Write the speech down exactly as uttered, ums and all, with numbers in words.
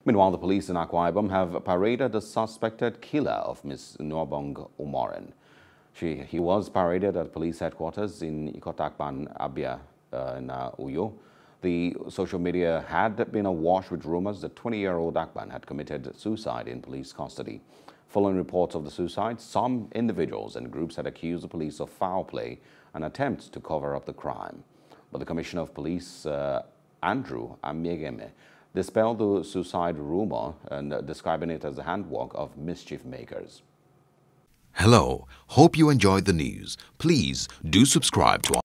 Meanwhile, the police in Akwa Ibom have paraded the suspected killer of Miss Nwabong Umoren. She, he was paraded at police headquarters in Ikotakpan, Abia, uh, in uh, Uyo. The social media had been awash with rumors that twenty-year-old Akpan had committed suicide in police custody. Following reports of the suicide, some individuals and groups had accused the police of foul play and attempts to cover up the crime. But the Commissioner of Police, uh, Andrew Amiegeme, dispelled the suicide rumor and uh, describing it as the handwork of mischief makers. Hello, hope you enjoyed the news. Please do subscribe to our